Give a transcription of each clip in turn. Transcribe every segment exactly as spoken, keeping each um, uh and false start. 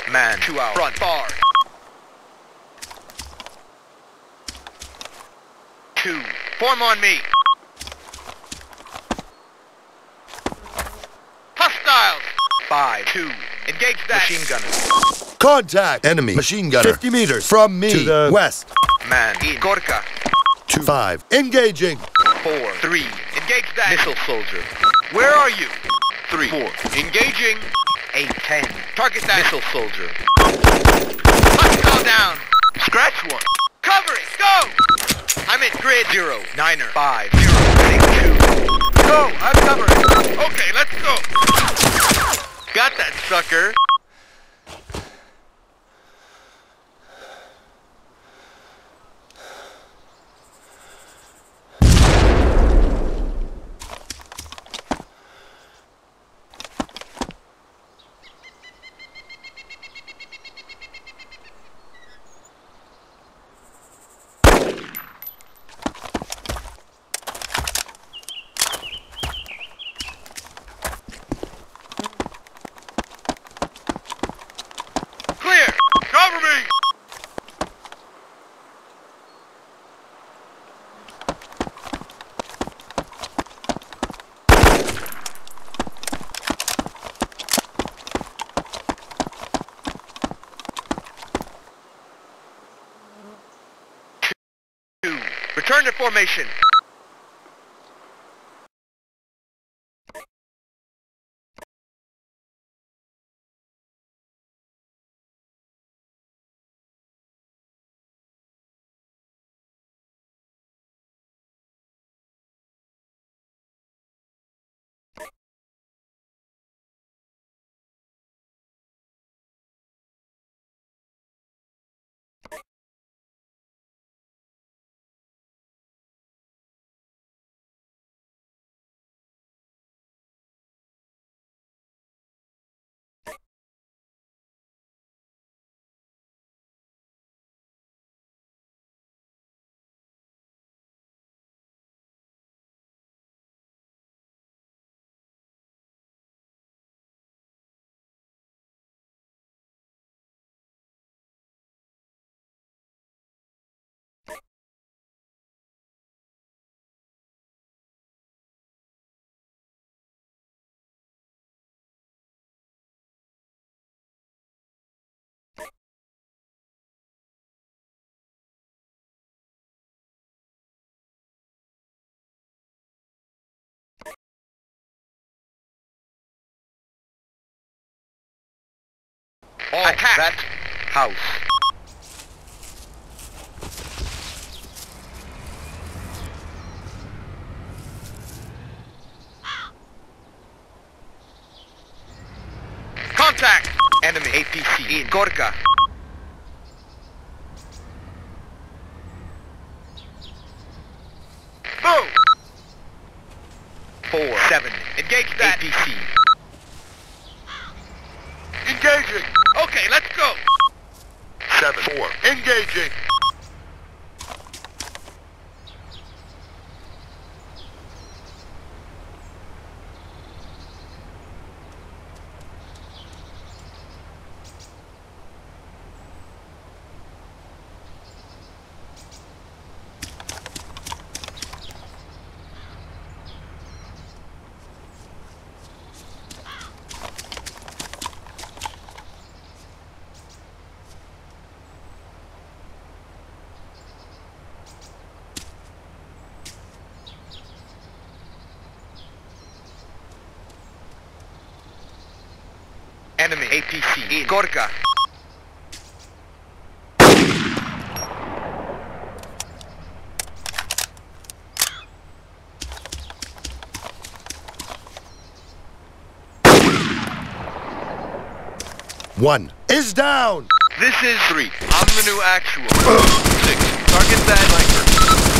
Man, two out. Front bar. Two. Form on me. Hostiles. Five. Two. Engage that. Machine gunner. Contact! Enemy. Machine gunner. fifty meters from me. To the west. Man, in. Gorka. Two. Five. Engaging. Four. Three. Engage that. Missile soldier. Where are you? Three. Four. Engaging. Eight. Ten. Target that. Missile soldier. Hostile down. Scratch one. Covering. Go! I'm at grid. Zero. Niner. Five. Zero. Six. Two. Go! I'm covering. Okay, let's go. Got that sucker. Cover me! Two. Return to formation. All attack that house. Contact! Enemy A P C in Gorka. Boom! Four. Seven. Engage that. A P C. Engaging! Okay, let's go! Seven. Four. Engaging! Enemy A P C in Gorka. One is down. This is three. I'm the new actual. Six. Target that sniper.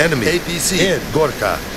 Enemy. A P C in Gorka.